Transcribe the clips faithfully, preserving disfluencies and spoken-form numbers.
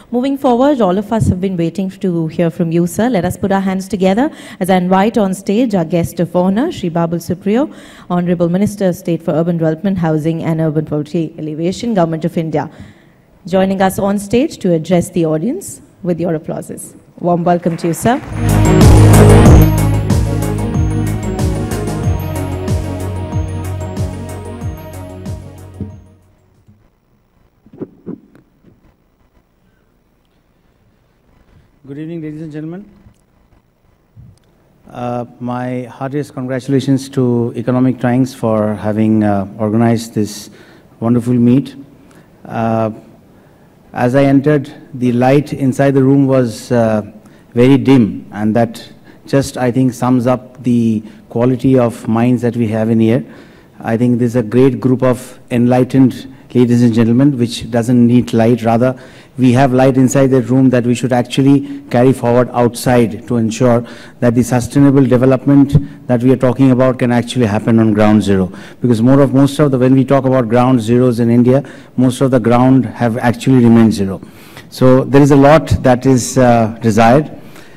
Moving forward, all of us have been waiting to hear from you, sir. Let us put our hands together as I invite on stage our guest of honor, Shri Babul Supriyo, Honorable Minister of State for Urban Development, Housing and Urban Poverty Alleviation, Government of India, joining us on stage to address the audience with your applauses. Warm welcome to you, sir. Good evening, ladies and gentlemen. Uh, my heartiest congratulations to Economic Times for having uh, organized this wonderful meet. Uh, as I entered, the light inside the room was uh, very dim, and that just, I think, sums up the quality of minds that we have in here. I think there's a great group of enlightened ladies and gentlemen, which doesn't need light. Rather, we have light inside the room that we should actually carry forward outside to ensure that the sustainable development that we are talking about can actually happen on ground zero. Because more of most of the, when we talk about ground zeros in India, most of the ground have actually remained zero. So there is a lot that is uh, desired.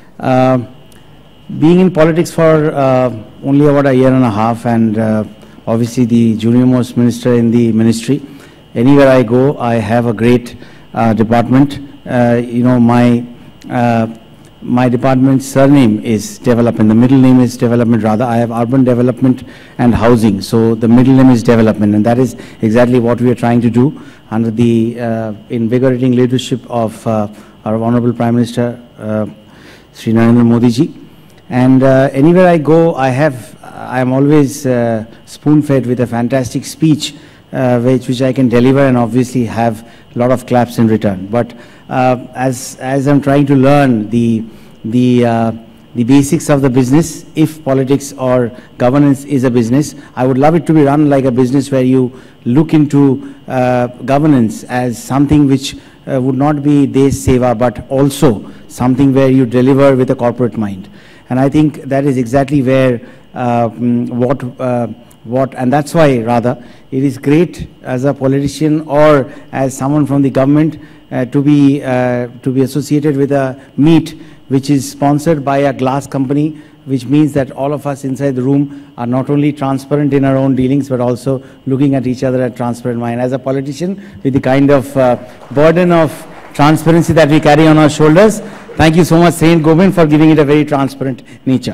Uh, being in politics for uh, only about a year and a half, and uh, obviously the junior most minister in the ministry, anywhere I go, I have a great uh, department. Uh, you know, my uh, my department's surname is development. The middle name is development. Rather, I have urban development and housing. So the middle name is development, and that is exactly what we are trying to do under the uh, invigorating leadership of uh, our Honorable Prime Minister, uh, Shri Narendra Modi ji. And uh, anywhere I go, I have I am always uh, spoon-fed with a fantastic speech. Uh, which, which I can deliver and obviously have a lot of claps in return. But uh, as, as I'm trying to learn the, the, uh, the basics of the business, if politics or governance is a business, I would love it to be run like a business where you look into uh, governance as something which uh, would not be Desh Seva, but also something where you deliver with a corporate mind. And I think that is exactly where uh, what uh, What, and that's why, rather, it is great as a politician or as someone from the government uh, to be uh, to be associated with a meet which is sponsored by a glass company, which means that all of us inside the room are not only transparent in our own dealings, but also looking at each other at transparent mind. As a politician, with the kind of uh, burden of transparency that we carry on our shoulders, thank you so much, Saint Gobain, for giving it a very transparent nature.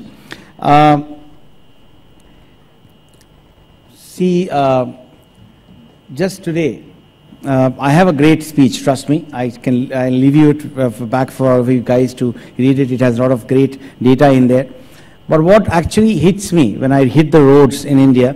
Uh, See, uh, just today, uh, I have a great speech, trust me. I can I'll leave you it uh, back for you guys to read it. It has a lot of great data in there. But what actually hits me when I hit the roads in India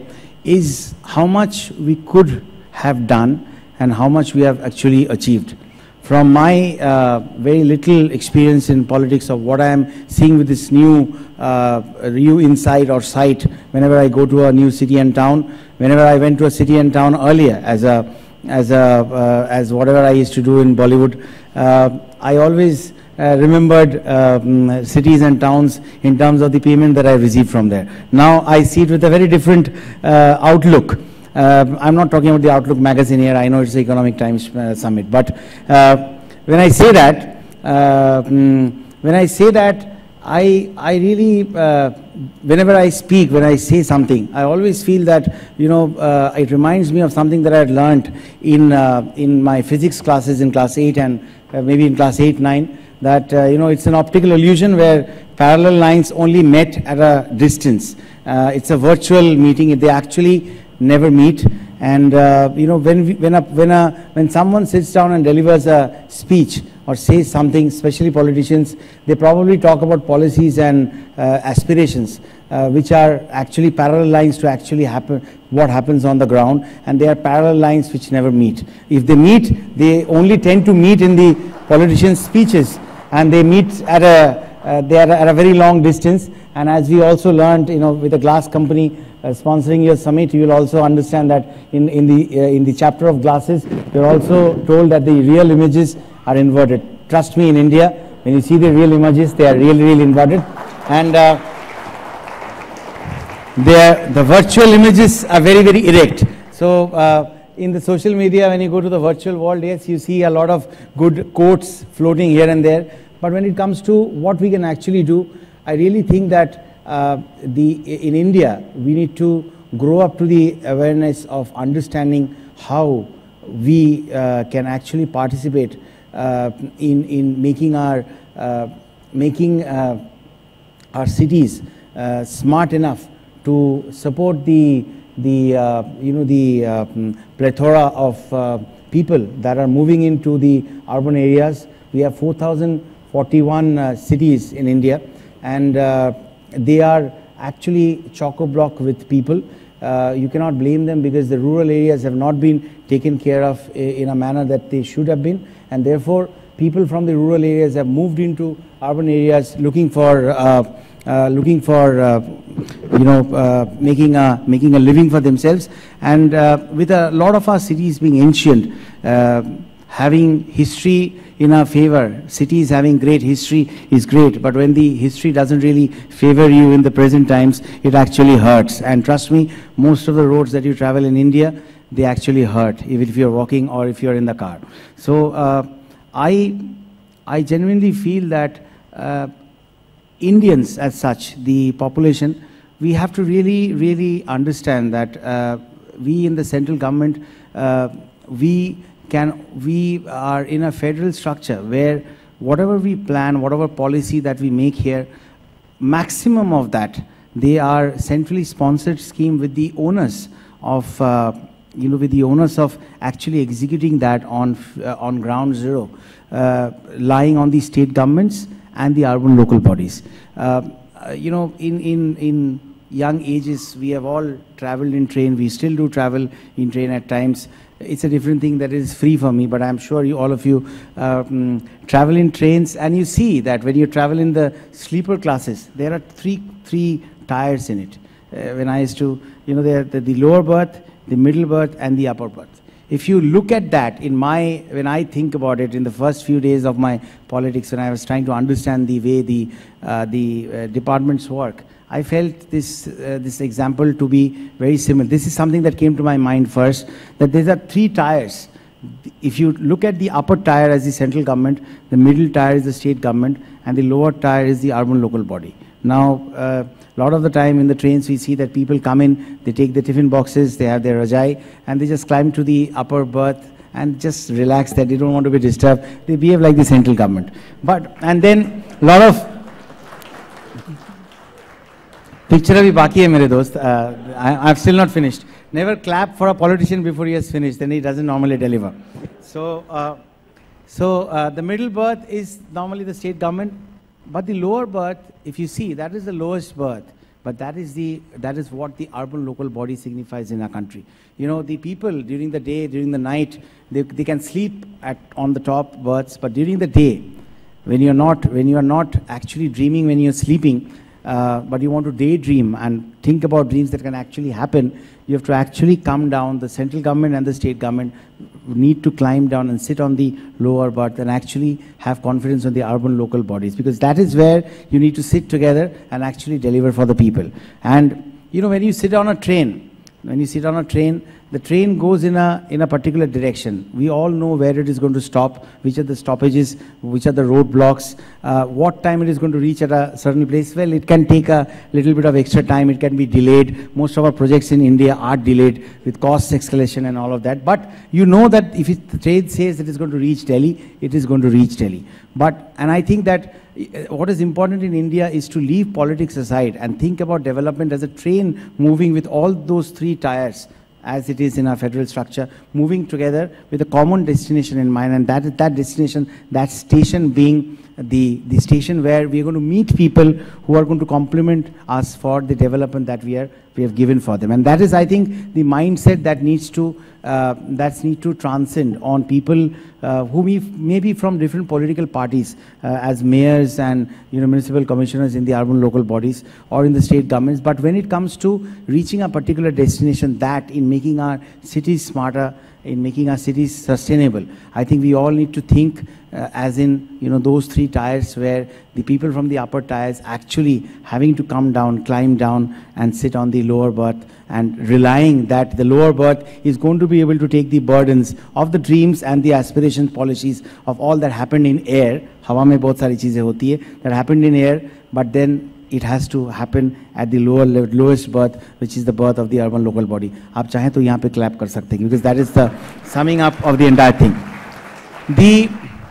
is how much we could have done and how much we have actually achieved. From my uh, very little experience in politics of what I am seeing with this new, uh, new insight or sight whenever I go to a new city and town, whenever I went to a city and town earlier as a, as a, uh, as whatever I used to do in Bollywood, uh, I always uh, remembered um, cities and towns in terms of the payment that I received from there. Now I see it with a very different uh, outlook. Uh, I'm not talking about the Outlook magazine here. I know it's the Economic Times uh, Summit. But uh, when I say that, uh, mm, when I say that, I, I really, uh, whenever I speak, when I say something, I always feel that, you know, uh, it reminds me of something that I had learned in, uh, in my physics classes in class eight and uh, maybe in class eight, nine, that, uh, you know, it's an optical illusion where parallel lines only met at a distance. Uh, it's a virtual meeting. They actually never meet, and uh, you know, when we, when a, when a when someone sits down and delivers a speech or says something, especially politicians, they probably talk about policies and uh, aspirations, uh, which are actually parallel lines to actually happen what happens on the ground, and they are parallel lines which never meet. If they meet, they only tend to meet in the politicians' speeches, and they meet at a uh, they are at a very long distance. And as we also learned, you know, with a glass company uh, sponsoring your summit, you will also understand that in, in, the, uh, in the chapter of glasses, you're also told that the real images are inverted. Trust me, in India, when you see the real images, they are really, really inverted. And uh, they are, the virtual images are very, very erect. So uh, in the social media, when you go to the virtual world, yes, you see a lot of good quotes floating here and there. But when it comes to what we can actually do, I really think that uh, the, in India, we need to grow up to the awareness of understanding how we uh, can actually participate uh, in, in making our, uh, making uh, our cities uh, smart enough to support the, the uh, you know, the uh, plethora of uh, people that are moving into the urban areas. We have four thousand forty-one uh, cities in India, and uh, they are actually chock-a-block with people. Uh, you cannot blame them because the rural areas have not been taken care of in a manner that they should have been, and therefore people from the rural areas have moved into urban areas looking for uh, uh, looking for uh, you know uh, making a making a living for themselves. And uh, with a lot of our cities being ancient, uh, having history in our favor, cities having great history is great, but when the history doesn't really favor you in the present times, it actually hurts. And trust me, most of the roads that you travel in India, they actually hurt, even if you're walking or if you're in the car. So uh, I, I genuinely feel that uh, Indians as such, the population, we have to really, really understand that uh, we in the central government, uh, we Can, we are in a federal structure where whatever we plan, whatever policy that we make here, maximum of that, they are centrally sponsored scheme with the onus of, uh, you know, with the onus of actually executing that on, uh, on ground zero, uh, lying on the state governments and the urban local bodies. Uh, uh, you know, in, in, in young ages, we have all traveled in train. We still do travel in train at times. It's a different thing that is free for me, but I'm sure you, all of you um, travel in trains, and you see that when you travel in the sleeper classes, there are three, three tires in it. Uh, when I used to, you know, there the, the lower berth, the middle berth, and the upper berth. If you look at that, in my, when I think about it, in the first few days of my politics, when I was trying to understand the way the, uh, the uh, departments work, I felt this, uh, this example to be very similar. This is something that came to my mind first, that there are three tires. If you look at the upper tire as the central government, the middle tire is the state government, and the lower tire is the urban local body. Now, uh, a lot of the time in the trains we see that people come in, they take the tiffin boxes, they have their rajai, and they just climb to the upper berth and just relax there. They don't want to be disturbed. They behave like the central government. But, and then a lot of picture abhi baki hai mere dost. Uh, I, I've still not finished. Never clap for a politician before he has finished, then he doesn't normally deliver. So, uh, so uh, the middle berth is normally the state government, but the lower berth, if you see, that is the lowest berth. But that is the that is what the urban local body signifies in our country. You know, the people during the day, during the night, they they can sleep at on the top berths, but during the day, when you're not when you are not actually dreaming when you're sleeping. Uh, but you want to daydream and think about dreams that can actually happen, you have to actually come down. The central government and the state government need to climb down and sit on the lower berth and actually have confidence on the urban local bodies, because that is where you need to sit together and actually deliver for the people. And you know, when you sit on a train, when you sit on a train, the train goes in a, in a particular direction. We all know where it is going to stop, which are the stoppages, which are the roadblocks, uh, what time it is going to reach at a certain place. Well, it can take a little bit of extra time, it can be delayed. Most of our projects in India are delayed with cost escalation and all of that. But you know that if it, the train says it is going to reach Delhi, it is going to reach Delhi. But, and I think that what is important in India is to leave politics aside and think about development as a train moving with all those three tires, as it is in our federal structure, moving together with a common destination in mind, and that that destination, that station being the, the station where we are going to meet people who are going to complement us for the development that we are we have given for them. And that is, I think, the mindset that needs to uh, that's need to transcend on people uh, who may, may be from different political parties uh, as mayors and you know municipal commissioners in the urban local bodies or in the state governments. But when it comes to reaching a particular destination, that in making our cities smarter, in making our cities sustainable. I think we all need to think uh, as in, you know, those three tiers where the people from the upper tiers actually having to come down, climb down and sit on the lower berth, and relying that the lower berth is going to be able to take the burdens of the dreams and the aspirations, policies of all that happened in air. Hawa mein bahut sari cheezein hoti hai that happened in air, but then it has to happen at the lower lowest berth, which is the berth of the urban local body. आप चाहें तो यहाँ पे clap कर सकते हैं, because that is the summing up of the entire thing. The,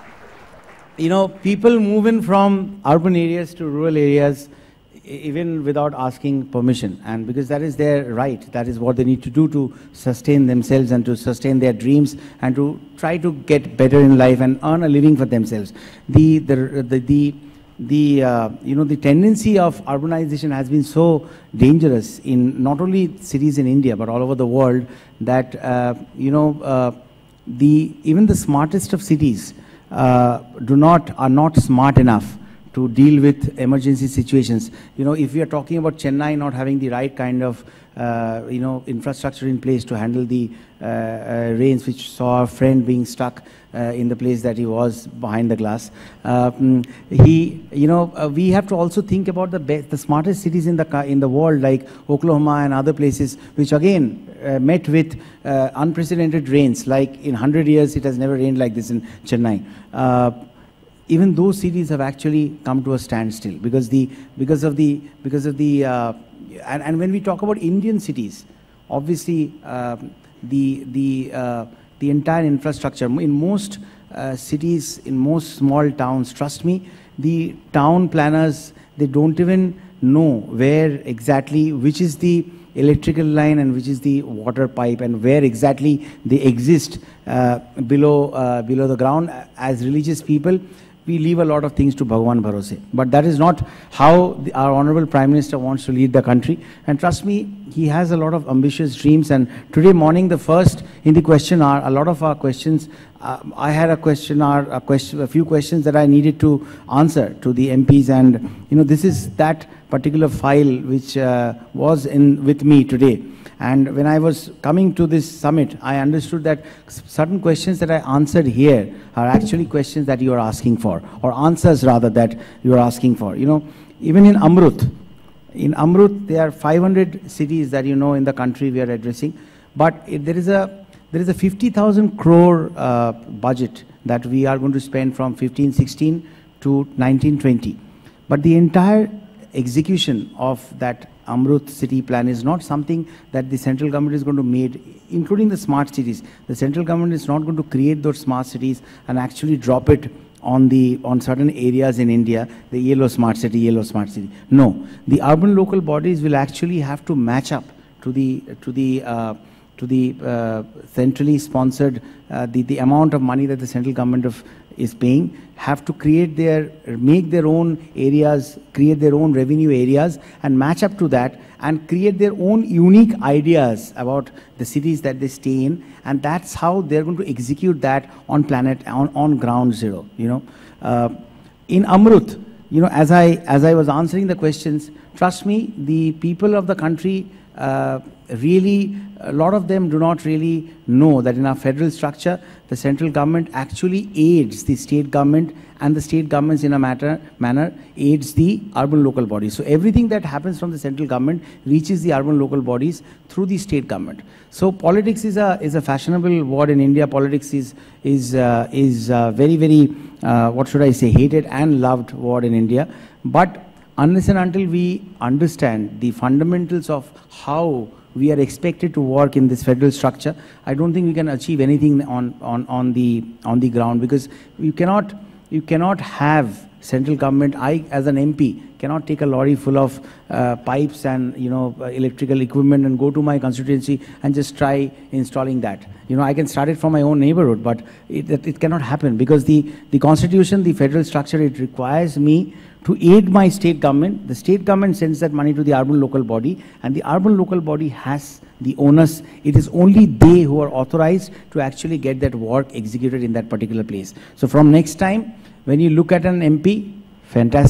you know, people move in from urban areas to rural areas even without asking permission, and because that is their right, that is what they need to do to sustain themselves and to sustain their dreams and to try to get better in life and earn a living for themselves. The, the, the, the The uh, you know, the tendency of urbanization has been so dangerous in not only cities in India but all over the world that uh, you know uh, the even the smartest of cities uh, do not are not smart enough to deal with emergency situations. You know, if we are talking about Chennai not having the right kind of uh, you know infrastructure in place to handle the uh, uh, rains, which saw our friend being stuck Uh, in the place that he was behind the glass. Uh, he, you know, uh, we have to also think about the best, the smartest cities in the in the world, like Oklahoma and other places, which again uh, met with uh, unprecedented rains. Like in one hundred years, it has never rained like this in Chennai. Uh, even those cities have actually come to a standstill because the because of the because of the uh, and and when we talk about Indian cities, obviously uh, the the uh, the entire infrastructure in most uh, cities, in most small towns, trust me, the town planners, they don't even know where exactly, which is the electrical line and which is the water pipe and where exactly they exist uh, below, uh, below the ground. As religious people, we leave a lot of things to Bhagwan Bharose. But that is not how the, our Honorable Prime Minister wants to lead the country. And trust me, he has a lot of ambitious dreams. And today morning, the first in the question hour, a lot of our questions, uh, I had a question hour, a, question, a few questions that I needed to answer to the M Ps. And, you know, this is that particular file which uh, was in with me today. And when I was coming to this summit, I understood that certain questions that I answered here are actually questions that you are asking for, or answers rather that you are asking for. You know, even in Amrut, in Amrut, there are five hundred cities that you know in the country we are addressing, but it, there is a there is a fifty thousand crore uh, budget that we are going to spend from fifteen sixteen to nineteen twenty. But the entire execution of that Amrut city plan is not something that the central government is going to make, including the smart cities. The central government is not going to create those smart cities and actually drop it on the on certain areas in India, the yellow smart city, yellow smart city. No, the urban local bodies will actually have to match up to the to the uh, to the uh, centrally sponsored uh, the the amount of money that the central government of is paying, have to create their, make their own areas, create their own revenue areas and match up to that and create their own unique ideas about the cities that they stay in, and that's how they're going to execute that on planet, on, on ground zero, you know. Uh, in Amrut, you know, as I, as I was answering the questions, trust me, the people of the country uh, really, a lot of them do not really know that in our federal structure, the central government actually aids the state government, and the state governments in a matter, manner aids the urban local bodies. So everything that happens from the central government reaches the urban local bodies through the state government. So politics is a, is a fashionable word in India. Politics is, is, uh, is uh, very, very, uh, what should I say, hated and loved word in India. But unless and until we understand the fundamentals of how we are expected to work in this federal structure, I don't think we can achieve anything on, on, on, the, on the ground, because you cannot, you cannot have central government. I, as an M P, cannot take a lorry full of uh, pipes and, you know, uh, electrical equipment and go to my constituency and just try installing that. You know, I can start it from my own neighborhood, but it, it, it cannot happen, because the, the constitution, the federal structure, it requires me to aid my state government. The state government sends that money to the urban local body, and the urban local body has the onus. It is only they who are authorized to actually get that work executed in that particular place. So from next time, when you look at an M P, fantastic.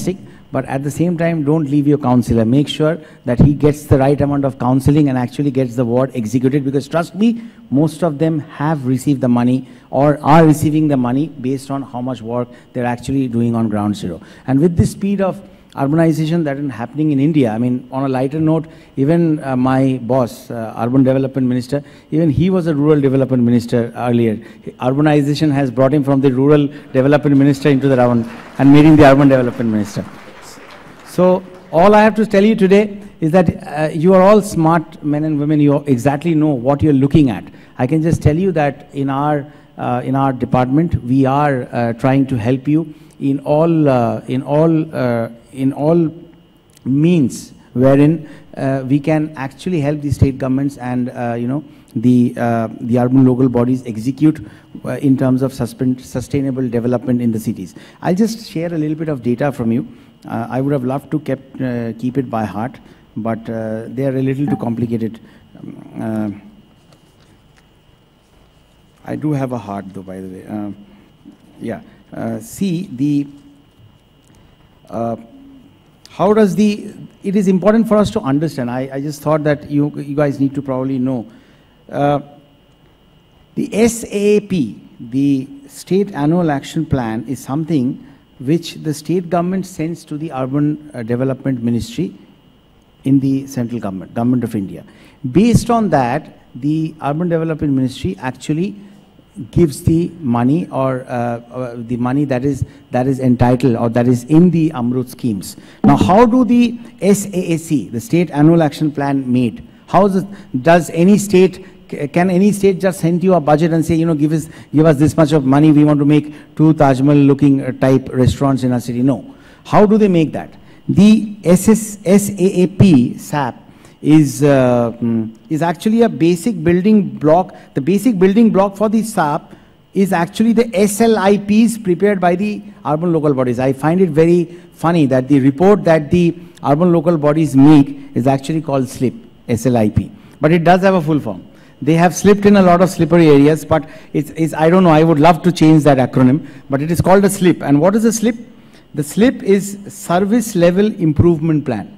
but at the same time, don't leave your counselor. Make sure that he gets the right amount of counseling and actually gets the ward executed, because trust me, most of them have received the money or are receiving the money based on how much work they're actually doing on ground zero. And with this speed of urbanization that is happening in India, I mean, on a lighter note, even uh, my boss, uh, Urban Development Minister, even he was a Rural Development Minister earlier. Urbanization has brought him from the Rural Development Minister into the urban and made him the Urban Development Minister. So all I have to tell you today is that uh, you are all smart men and women. You exactly know what you're looking at. I can just tell you that in our uh, in our department, we are uh, trying to help you in all uh, in all uh, in all means wherein uh, we can actually help the state governments and uh, you know the uh, the urban local bodies execute uh, in terms of sustainable development in the cities. I'll just share a little bit of data from you. Uh, I would have loved to kept, uh, keep it by heart, but uh, they are a little too complicated. Um, uh, I do have a heart though, by the way. Uh, yeah. Uh, see, the uh, how does the, it is important for us to understand. I, I just thought that you, you guys need to probably know. Uh, the S A A P, the State Annual Action Plan, is something which the state government sends to the Urban uh, Development Ministry in the central government, Government of India. Based on that, the Urban Development Ministry actually gives the money or uh, uh, the money that is that is entitled or that is in the Amrut schemes. Now, how do the S A A C, the State Annual Action Plan, made? How is it, does any state, can any state just send you a budget and say, you know, give us give us this much of money, we want to make two Taj Mahal looking uh, type restaurants in our city? No. How do they make that? The S A A P S A P is uh, is actually a basic building block. The basic building block for the S A P is actually the S L I Ps prepared by the urban local bodies. I find it very funny that the report that the urban local bodies make is actually called SLIP, S L I P, but it does have a full form. They have slipped in a lot of slippery areas, but it's, it's, I don't know, I would love to change that acronym, but it is called a SLIP. And what is a SLIP? The SLIP is Service Level Improvement Plan.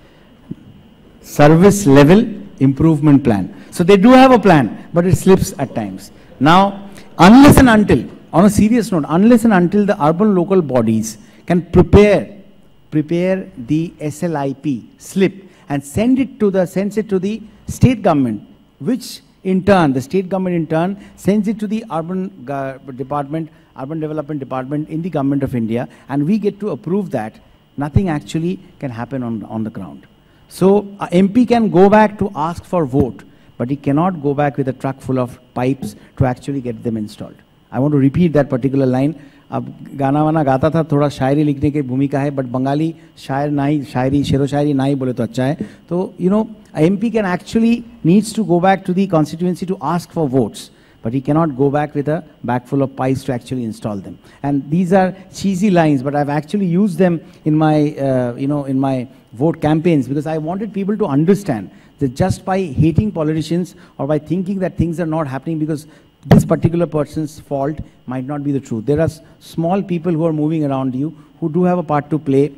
Service Level Improvement Plan. So they do have a plan, but it slips at times. Now, unless and until, on a serious note, unless and until the urban local bodies can prepare, prepare the S L I P SLIP and send it to the, sends it to the state government, which in turn, the state government in turn sends it to the urban uh, department, urban development department in the Government of India, and we get to approve that, nothing actually can happen on, on the ground. So a M P can go back to ask for vote, but he cannot go back with a truck full of pipes to actually get them installed. I want to repeat that particular line. अब गाना वाना गाता था, थोड़ा शायरी लिखने की भूमिका है, बट बंगाली शायर ना ही शायरी शेरो शायरी ना ही बोले तो अच्छा है. तो you know, a M P can actually needs to go back to the constituency to ask for votes, but he cannot go back with a bag full of pipes to actually install them. And these are cheesy lines, but I've actually used them in my uh, you know in my vote campaigns, because I wanted people to understand that just by hating politicians or by thinking that things are not happening because this particular person's fault might not be the truth. There are small people who are moving around you who do have a part to play.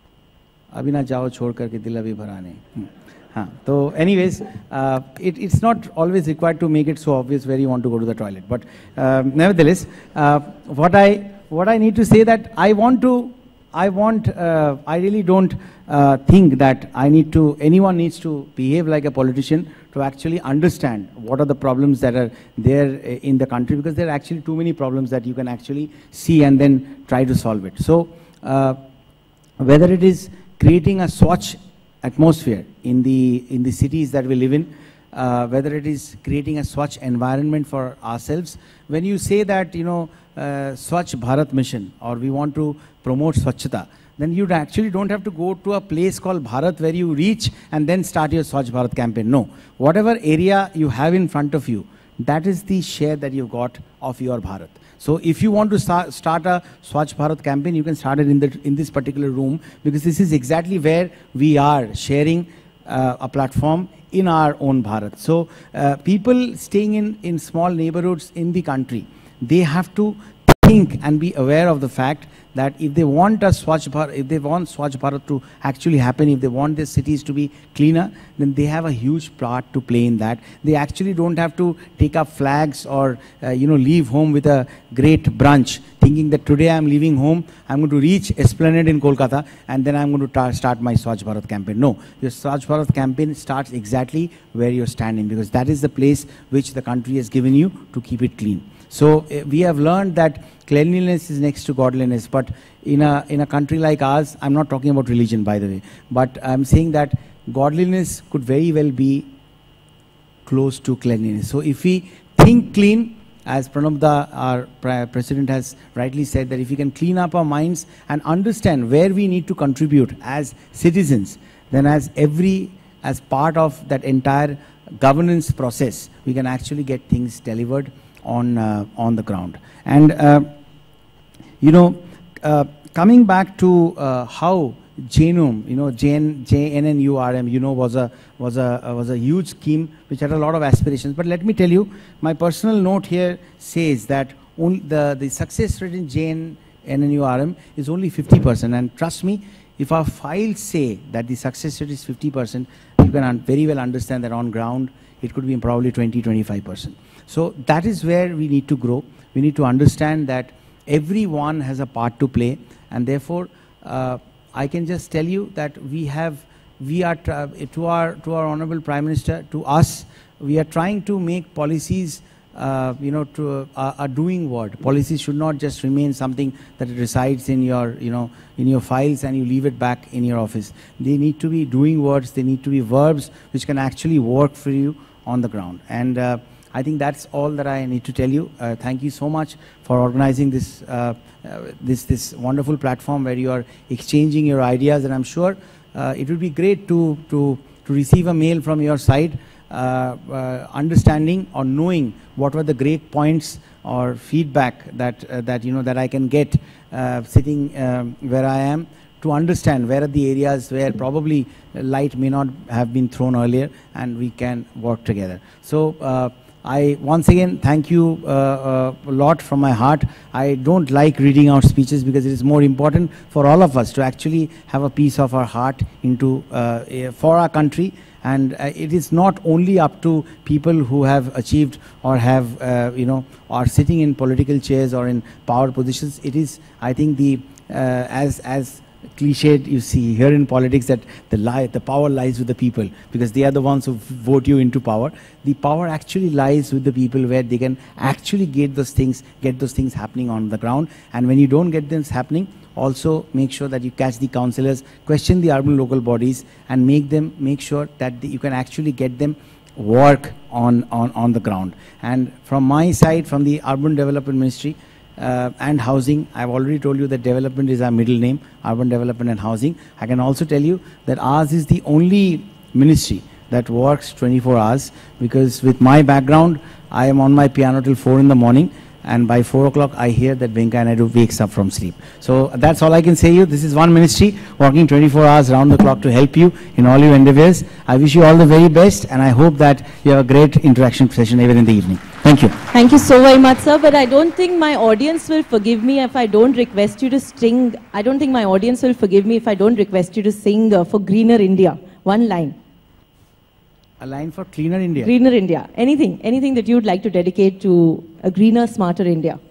Abhi na jao chhod karke dil abhi bharane. Haan. So anyways, uh, it, it's not always required to make it so obvious where you want to go to the toilet. But uh, nevertheless, uh, what I what I need to say that I want to, I want, uh, I really don't uh, think that I need to, anyone needs to behave like a politician to actually understand what are the problems that are there in the country, because there are actually too many problems that you can actually see and then try to solve it. So uh, whether it is creating a Swachh atmosphere in the, in the cities that we live in, uh, whether it is creating a Swachh environment for ourselves, when you say that, you know, uh, Swachh Bharat mission, or we want to promote Swachhata, then you actually don't have to go to a place called Bharat where you reach and then start your Swachh Bharat campaign. No. Whatever area you have in front of you, that is the share that you've got of your Bharat. So if you want to start, start a Swachh Bharat campaign, you can start it in, the, in this particular room, because this is exactly where we are sharing uh, a platform in our own Bharat. So uh, people staying in, in small neighborhoods in the country, they have to think and be aware of the fact that if they want a Swachh Bharat, if they want Swachh Bharat to actually happen, if they want their cities to be cleaner, then they have a huge part to play in that. They actually don't have to take up flags or, uh, you know, leave home with a great brunch, thinking that today I'm leaving home, I'm going to reach Esplanade in Kolkata, and then I'm going to start my Swachh Bharat campaign. No, your Swachh Bharat campaign starts exactly where you're standing, because that is the place which the country has given you to keep it clean. So uh, we have learned that cleanliness is next to godliness, but in a, in a country like ours, I'm not talking about religion, by the way, but I'm saying that godliness could very well be close to cleanliness. So if we think clean, as Pranabda, our president, has rightly said, that if we can clean up our minds and understand where we need to contribute as citizens, then as every, as part of that entire governance process, we can actually get things delivered on uh, on the ground. And uh, you know, uh, coming back to uh, how Janum, you know, J N N U R M, you know, was a was a uh, was a huge scheme which had a lot of aspirations. But let me tell you, my personal note here says that only the the success rate in J N N U R M is only fifty percent. And trust me, if our files say that the success rate is fifty percent, you can very well understand that on ground it could be probably twenty to twenty-five percent. So that is where we need to grow. We need to understand that everyone has a part to play, and therefore uh, I can just tell you that we have, we are, to our, to our Honorable Prime Minister, to us, we are trying to make policies, uh, you know, to uh, a doing word. Policies should not just remain something that resides in your, you know, in your files and you leave it back in your office. They need to be doing words, they need to be verbs which can actually work for you on the ground. And uh, I think that's all that I need to tell you. Uh, thank you so much for organizing this, uh, uh, this, this wonderful platform where you are exchanging your ideas, and I'm sure uh, it would be great to, to, to receive a mail from your side, uh, uh, understanding or knowing what were the great points or feedback that, uh, that, you know, that I can get uh, sitting um, where I am, to understand where are the areas where probably light may not have been thrown earlier, and we can work together. So uh, I once again thank you uh, uh, a lot from my heart. I don't like reading out speeches because it is more important for all of us to actually have a piece of our heart into uh, for our country. And uh, it is not only up to people who have achieved or have, uh, you know, are sitting in political chairs or in power positions. It is, I think, the uh, as as cliched you see here in politics, that the lie, the power lies with the people, because they are the ones who vote you into power. The power actually lies with the people, where they can actually get those things, get those things happening on the ground. And when you don't get them happening, also make sure that you catch the councillors, question the urban local bodies, and make them make sure that the, you can actually get them work on, on, on the ground. And from my side, from the Urban Development Ministry, Uh, and housing, I've already told you that development is our middle name, urban development and housing. I can also tell you that ours is the only ministry that works twenty-four hours, because with my background, I am on my piano till four in the morning, and by four o'clock I hear that Venkaiah Naidu wakes up from sleep. So that's all I can say you. This is one ministry working twenty-four hours round the clock to help you in all your endeavors. I wish you all the very best, and I hope that you have a great interaction session even in the evening. Thank you. Thank you so very much, sir. But I don't think my audience will forgive me if I don't request you to sing. I don't think my audience will forgive me if I don't request you to sing uh, for Greener India. One line. A line for Cleaner India? Greener India. Anything. Anything that you would like to dedicate to a greener, smarter India.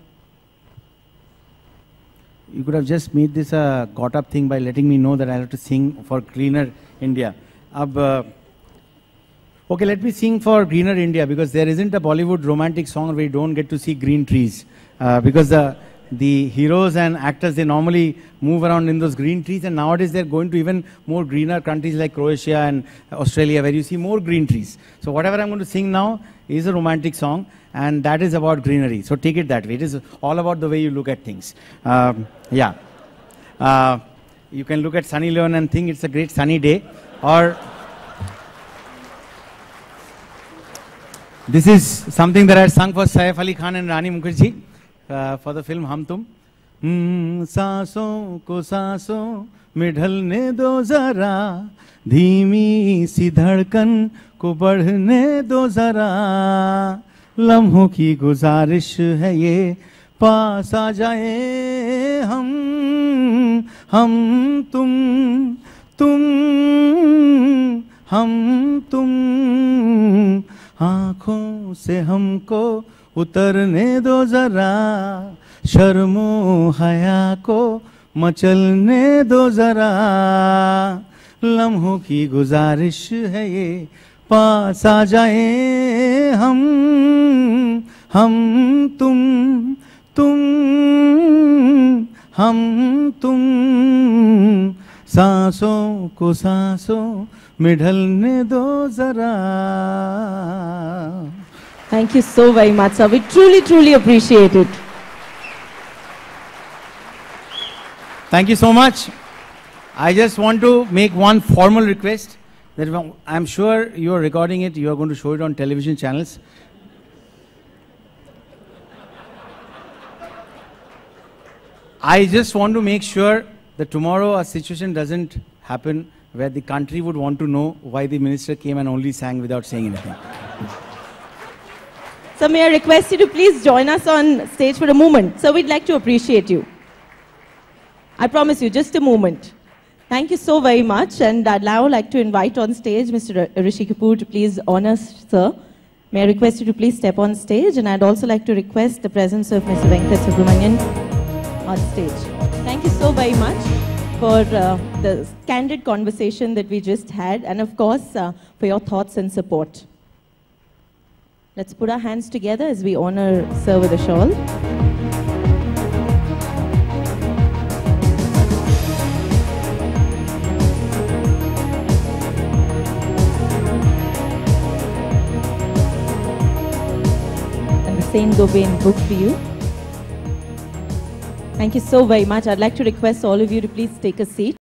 You could have just made this a got up thing by letting me know that I have to sing for Greener India. Ab, uh, Okay, let me sing for Greener India, because there isn't a Bollywood romantic song where you don't get to see green trees. Uh, because the, the heroes and actors, they normally move around in those green trees, and nowadays they're going to even more greener countries like Croatia and Australia, where you see more green trees. So whatever I'm going to sing now is a romantic song, and that is about greenery. So take it that way. It is all about the way you look at things. Um, yeah. Uh, you can look at Sunny Leone and think it's a great sunny day, or this is something that I sung for Saif Ali Khan and Rani Mukherjee uh, for the film Hum Tum. सांसों को सांसों में ढलने दो जरा, धीमी सी धड़कन को बढ़ने दो जरा, लम्हों की गुजारिश है ये, पास आ जाए हम हम तुम तुम हम तुम, आँखों से हमको उतरने दो जरा, शर्मो हया को मचलने दो जरा, लम्हों की गुजारिश है ये पास आ जाए हम हम तुम तुम हम तुम, सांसों को सांसों में ढलने दो जरा. Thank you so very much, sir. We truly, truly appreciate it. Thank you so much. I just want to make one formal request that I'm sure you are recording it, you are going to show it on television channels. I just want to make sure that tomorrow a situation doesn't happen where the country would want to know why the minister came and only sang without saying anything. So may I request you to please join us on stage for a moment. So we'd like to appreciate you. I promise you, just a moment. Thank you so very much. And I'd now like to invite on stage Mister Rishi Kapoor to please honor sir. May I request you to please step on stage. And I'd also like to request the presence of Mister Venkat Subramanian on stage. Thank you so very much for uh, the candid conversation that we just had. And of course, uh, for your thoughts and support. Let's put our hands together as we honor sir with a shawl. And the Saint Gobain book for you. Thank you so very much. I'd like to request all of you to please take a seat.